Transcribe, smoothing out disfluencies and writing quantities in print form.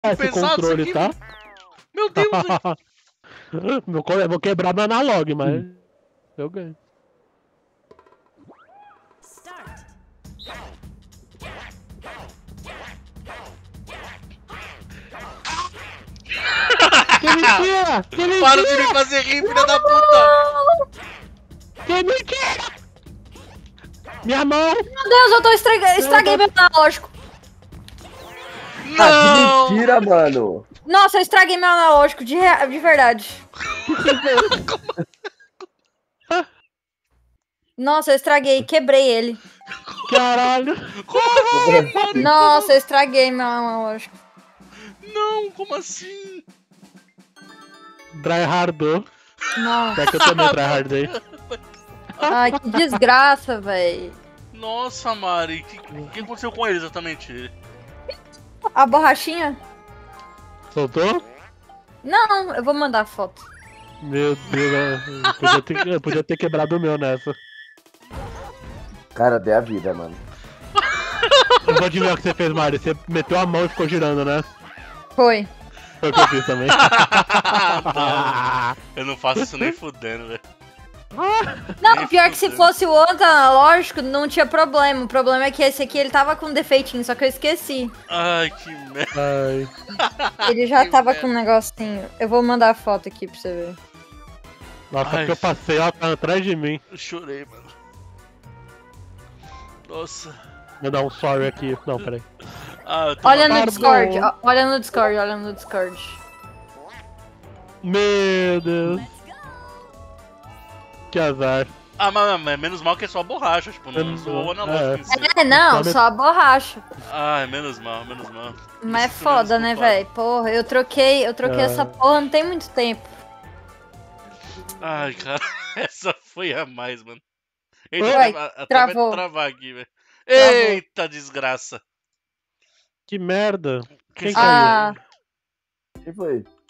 esse Pensado isso controle, aqui, tá? mano. Meu Deus, Eu vou quebrar meu analog, mas eu ganho. Que mentira! Que mentira! Para de me fazer rir, filha da puta! Que mentira! Minha mão! Meu Deus, eu tô estraguei meu analógico. Ah, que Não! mentira, mano. Nossa, eu estraguei meu analógico, de verdade. Nossa, eu estraguei, quebrei ele. Caralho! Corre, mano! Nossa, eu estraguei meu analógico. Não, como assim? Tryhardou. Nossa. É que eu também tryhardei. Ai, que desgraça, véi. Nossa, Mari, o que aconteceu com ele exatamente? A borrachinha? Soltou? Não, eu vou mandar foto. Meu Deus, eu podia ter quebrado o meu nessa. Cara, dei a vida, mano. Eu vou adivinhar o que você fez, Mari. Você meteu a mão e ficou girando, né? Foi. Foi o que eu fiz também. Não, eu não faço isso nem fudendo, velho. Não, pior que se fosse o outro analógico, não tinha problema. O problema é que esse aqui, ele tava com defeitinho, só que eu esqueci. Ai, que merda. Ai. Ele já Que tava merda. com um negocinho. Eu vou mandar a foto aqui pra você ver. Nossa, Ai. que eu passei, ela tá atrás de mim. Eu chorei, mano. Nossa. Vou dar um sorry aqui. Não, peraí. Ah, eu tô Olha no Pardon. Discord, olha no Discord, olha no Discord. Meu Deus. Que azar. Ah, mas menos mal que é só borracha, tipo, não sou o analógico em si. É, não, só a borracha. Ai, menos mal, menos mal. Mas é Isso foda, menos né, culpado. velho? Porra, eu troquei essa porra não tem muito tempo. Ai, cara, essa foi a mais, mano. Eita, Ué, até travou. vai travar aqui, velho. Eita, desgraça. Que merda. Quem Que caiu? Ah, Quem foi?